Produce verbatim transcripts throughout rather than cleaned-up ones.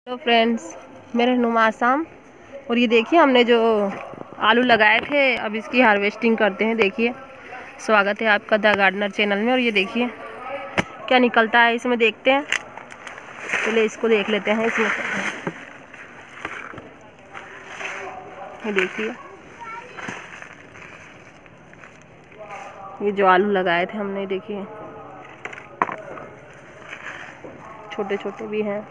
Hello friends, मेरा नाम आसाम। और ये देखिए हमने जो आलू लगाए थे अब इसकी हार्वेस्टिंग करते हैं। देखिए, स्वागत है आपका द गार्डनर चैनल में। और ये देखिए क्या निकलता है इसमें, देखते हैं। पहले इसको देख लेते हैं इसमें क्या है। ये देखिए, ये जो आलू लगाए थे हमने, देखिए छोटे छोटे भी हैं।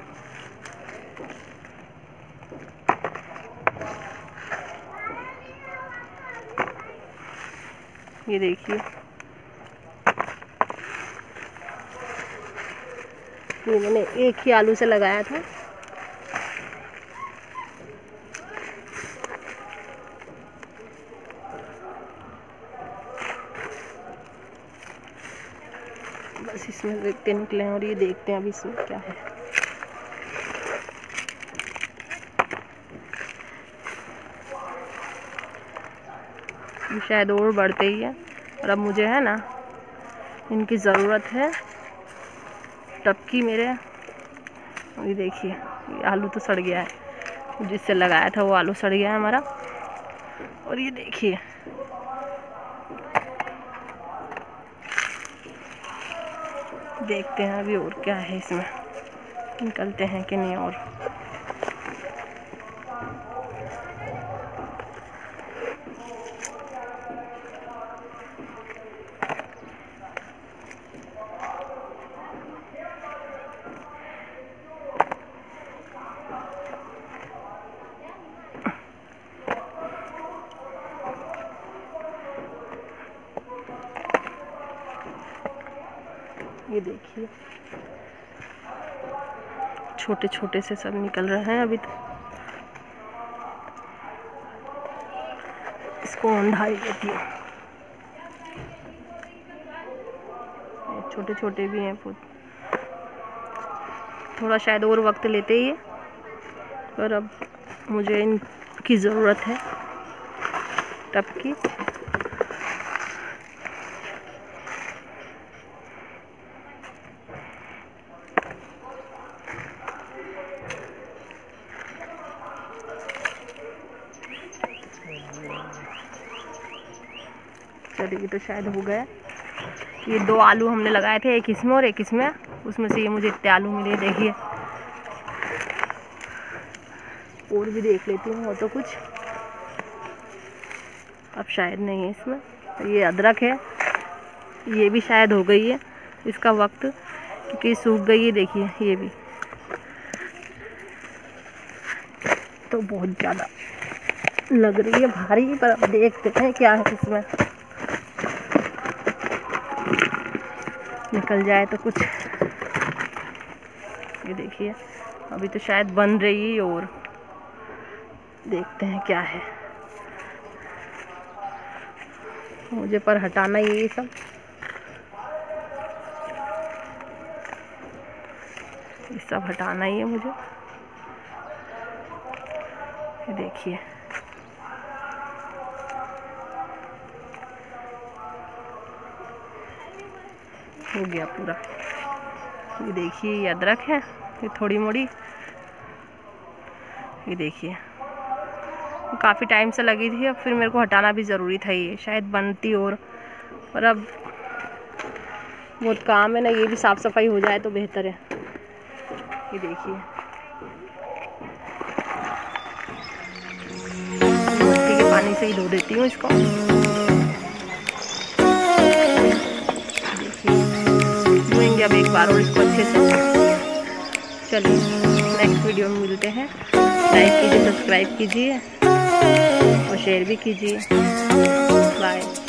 ये देखिए, ये मैंने एक ही आलू से लगाया था। बस इसमें देखते निकले हैं। और ये देखते हैं अभी इसमें क्या है। शायद और बढ़ते ही है। और अब मुझे है ना इनकी ज़रूरत है, टब की मेरे। ये देखिए, ये आलू तो सड़ गया है, जिससे लगाया था वो आलू सड़ गया है हमारा। और ये देखिए, देखते हैं अभी और क्या है इसमें, निकलते हैं कि नहीं। और ये देखिए, छोटे छोटे से सब निकल रहे हैं अभी तो। इसको ओंधाई देती है। छोटे छोटे भी हैं, थोड़ा शायद और वक्त लेते ही है, पर अब मुझे इनकी ज़रूरत है, टब की। चलिए, तो शायद हो गया। ये दो आलू हमने लगाए थे, एक इसमें और एक इसमें। उसमें से ये मुझे इतने आलू मिले। देखिए, और भी देख लेती हूँ, हो तो कुछ अब शायद नहीं है इसमें। ये अदरक है, ये भी शायद हो गई है इसका वक्त, क्योंकि सूख गई है। देखिए, ये भी तो बहुत ज़्यादा लग रही है भारी, पर अब देखते हैं क्या है इसमें, निकल जाए तो कुछ। ये देखिए, अभी तो शायद बन रही है, और देखते हैं क्या है। मुझे पर हटाना ही है ये सब, ये सब हटाना ही है मुझे। ये देखिए, हो गया पूरा। ये देखिए, ये अदरक है, ये थोड़ी मोड़ी। ये देखिए, काफ़ी टाइम से लगी थी, अब फिर मेरे को हटाना भी ज़रूरी था। ये शायद बनती और पर अब बहुत काम है ना, ये भी साफ़ सफाई हो जाए तो बेहतर है। ये देखिए, मिट्टी के पानी से ही धो देती हूँ इसको। अब एक बार और इसको अच्छे से। चलिए, नेक्स्ट वीडियो में मिलते हैं। लाइक कीजिए, सब्सक्राइब कीजिए और शेयर भी कीजिए। बाय।